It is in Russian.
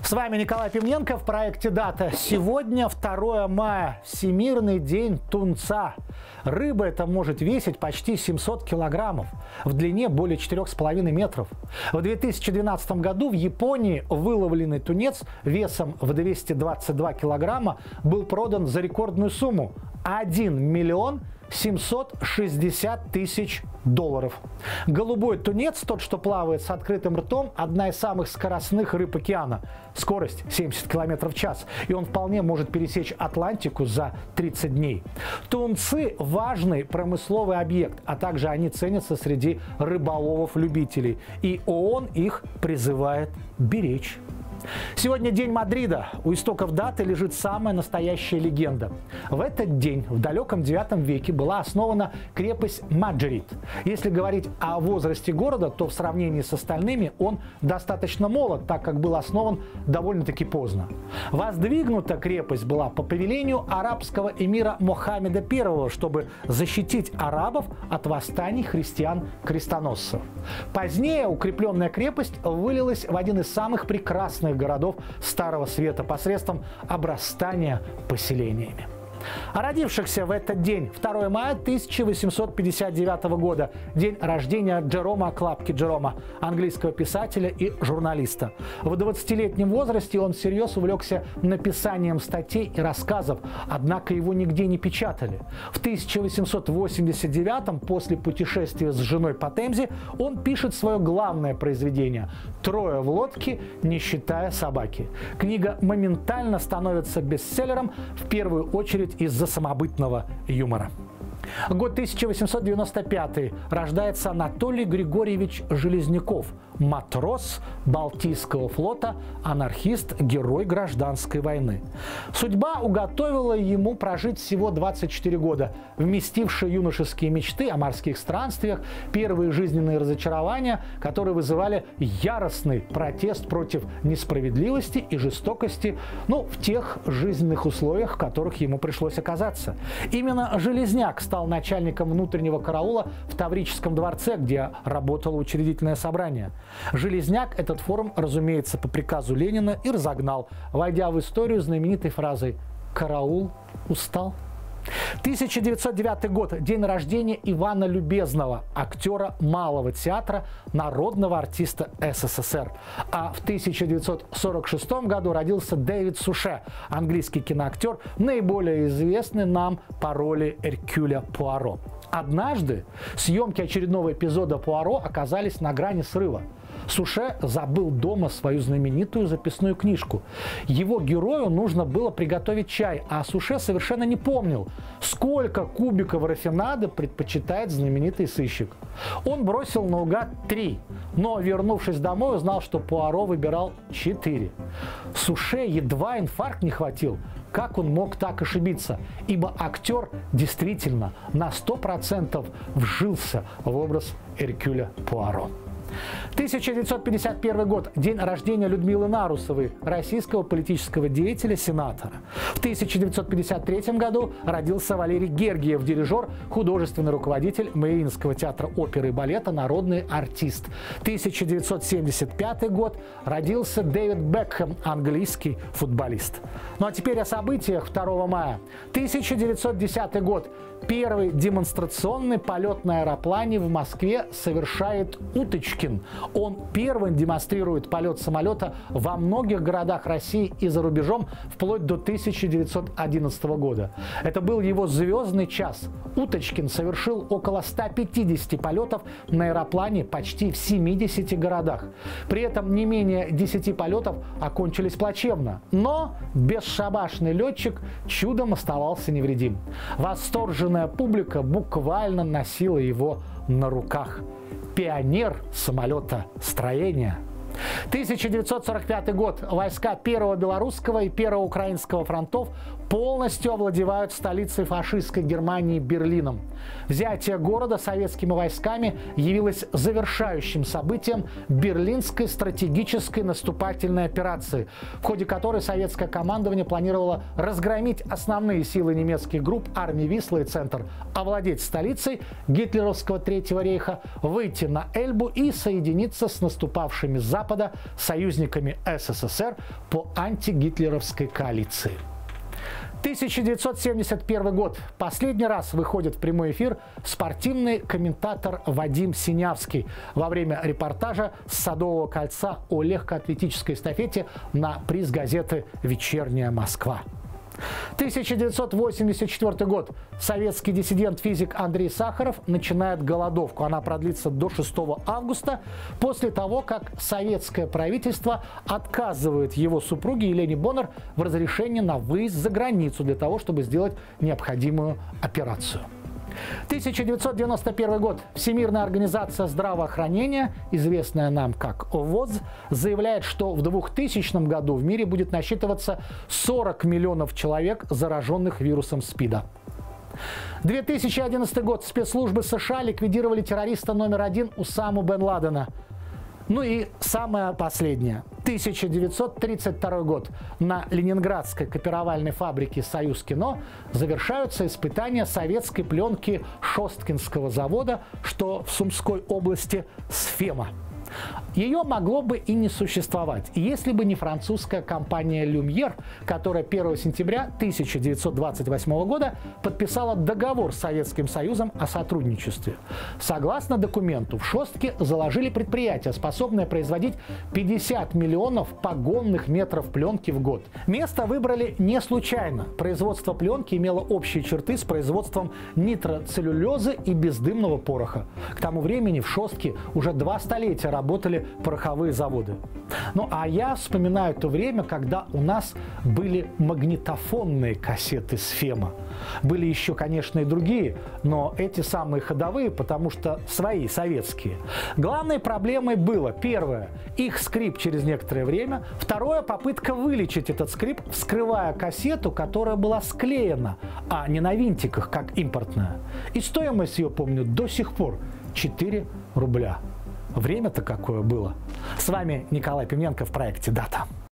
С вами Николай Пивненко в проекте «Дата». Сегодня 2 мая, Всемирный день тунца. Рыба эта может весить почти 700 килограммов, в длине более 4,5 метров. В 2012 году в Японии выловленный тунец весом в 222 килограмма был продан за рекордную сумму – 1 миллион 760 тысяч долларов. Голубой тунец, тот, что плавает с открытым ртом, одна из самых скоростных рыб океана. Скорость 70 км в час. И он вполне может пересечь Атлантику за 30 дней. Тунцы – важный промысловый объект, а также они ценятся среди рыболовов-любителей. И ООН их призывает беречь. Сегодня день Мадрида. У истоков даты лежит самая настоящая легенда. В этот день, в далеком IX веке, была основана крепость Мадрид. Если говорить о возрасте города, то в сравнении с остальными он достаточно молод, так как был основан довольно-таки поздно. Воздвигнута крепость была по повелению арабского эмира Мохаммеда I, чтобы защитить арабов от восстаний христиан-крестоносцев. Позднее укрепленная крепость вылилась в один из самых прекрасных городов Старого Света посредством обрастания поселениями. А родившихся в этот день, 2 мая 1859 года, день рождения Джерома Клапки Джерома, английского писателя и журналиста. В 20-летнем возрасте он всерьез увлекся написанием статей и рассказов, однако его нигде не печатали. В 1889, после путешествия с женой по Темзе, он пишет свое главное произведение «Трое в лодке, не считая собаки». Книга моментально становится бестселлером, в первую очередь из-за самобытного юмора. Год 1895. Рождается Анатолий Григорьевич Железняков, матрос Балтийского флота, анархист, герой гражданской войны. Судьба уготовила ему прожить всего 24 года, вместившие юношеские мечты о морских странствиях, первые жизненные разочарования, которые вызывали яростный протест против несправедливости и жестокости, в тех жизненных условиях, в которых ему пришлось оказаться. Именно Железняк стал начальником внутреннего караула в Таврическом дворце, где работало учредительное собрание. Железняк этот форум, разумеется, по приказу Ленина и разогнал, войдя в историю знаменитой фразой «Караул устал». 1909 год. День рождения Ивана Любезного, актера Малого театра, народного артиста СССР. А в 1946 году родился Дэвид Суше, английский киноактер, наиболее известный нам по роли Эркюля Пуаро. Однажды съемки очередного эпизода Пуаро оказались на грани срыва. Суше забыл дома свою знаменитую записную книжку. Его герою нужно было приготовить чай, а Суше совершенно не помнил, сколько кубиков рафинада предпочитает знаменитый сыщик. Он бросил наугад 3, но, вернувшись домой, узнал, что Пуаро выбирал 4. Суше едва инфаркт не хватил. Как он мог так ошибиться? Ибо актер действительно на 100% вжился в образ Эркюля Пуаро. 1951 год. День рождения Людмилы Нарусовой, российского политического деятеля, сенатора. В 1953 году родился Валерий Гергиев, дирижер, художественный руководитель Мариинского театра оперы и балета, народный артист. 1975 год. Родился Дэвид Бекхэм, английский футболист. Ну а теперь о событиях 2 мая. 1910 год. Первый демонстрационный полет на аэроплане в Москве совершает Уточкин. Он первым демонстрирует полет самолета во многих городах России и за рубежом вплоть до 1911 года. Это был его звездный час. Уточкин совершил около 150 полетов на аэроплане почти в 70 городах. При этом не менее 10 полетов окончились плачевно. Но бесшабашный летчик чудом оставался невредим. Восторженная публика буквально носила его на руках. Пионер самолетостроения. 1945 год. Войска Первого Белорусского и Первого Украинского фронтов полностью овладевают столицей фашистской Германии Берлином. Взятие города советскими войсками явилось завершающим событием Берлинской стратегической наступательной операции, в ходе которой советское командование планировало разгромить основные силы немецких групп армии Висла и Центр, овладеть столицей гитлеровского Третьего рейха, выйти на Эльбу и соединиться с наступавшими с запада года союзниками СССР по антигитлеровской коалиции. 1971 год. Последний раз выходит в прямой эфир спортивный комментатор Вадим Синявский во время репортажа с Садового кольца о легкоатлетической эстафете на приз газеты «Вечерняя Москва». 1984 год. Советский диссидент-физик Андрей Сахаров начинает голодовку. Она продлится до 6 августа, после того, как советское правительство отказывает его супруге Елене Боннер в разрешении на выезд за границу для того, чтобы сделать необходимую операцию. 1991 год. Всемирная организация здравоохранения, известная нам как ВОЗ, заявляет, что в 2000 году в мире будет насчитываться 40 миллионов человек, зараженных вирусом СПИДа. 2011 год. Спецслужбы США ликвидировали террориста номер 1 Усаму бен Ладена. Ну и самое последнее. 1932 год. На ленинградской копировальной фабрике «Союз-кино» завершаются испытания советской пленки Шосткинского завода, что в Сумской области, «Сфема». Ее могло бы и не существовать, если бы не французская компания «Люмьер», которая 1 сентября 1928 года подписала договор с Советским Союзом о сотрудничестве. Согласно документу, в Шостке заложили предприятие, способное производить 50 миллионов погонных метров пленки в год. Место выбрали не случайно. Производство пленки имело общие черты с производством нитроцеллюлезы и бездымного пороха. К тому времени в Шостке уже 2 столетия работали пороховые заводы. Ну а я вспоминаю то время, когда у нас были магнитофонные кассеты «Сфема». Были еще, конечно, и другие, но эти самые ходовые, потому что свои, советские. Главной проблемой было, первое, их скрип через некоторое время, второе, попытка вылечить этот скрип, вскрывая кассету, которая была склеена, а не на винтиках, как импортная. И стоимость ее, помню, до сих пор 4 рубля. Время-то какое было. С вами Николай Пименко в проекте «Дата».